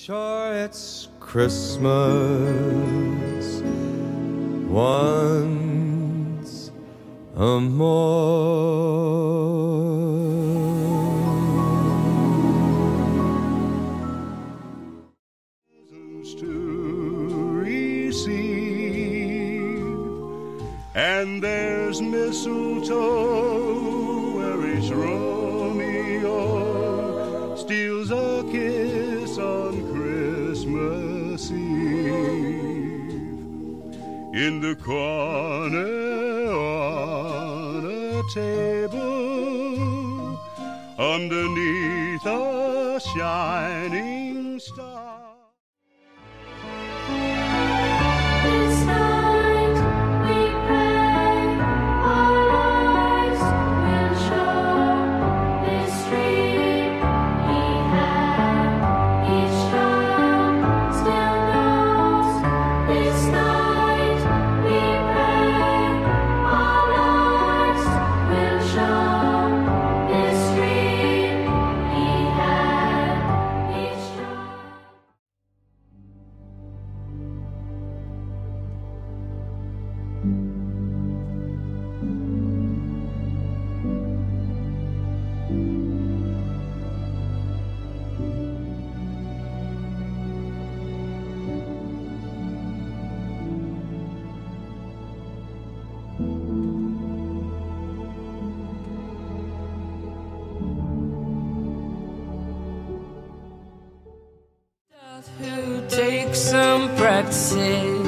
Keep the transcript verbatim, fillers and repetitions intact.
Sure, it's Christmas once a more. Presents to receive, and there's mistletoe where each Romeo steals a kiss on Christmas Eve. In the corner on a table underneath a shining star. This night we pray our lives will show this dream he had. Each child still knows. This night we pray our lives will show this dream he had. Each child. Who takes some practicing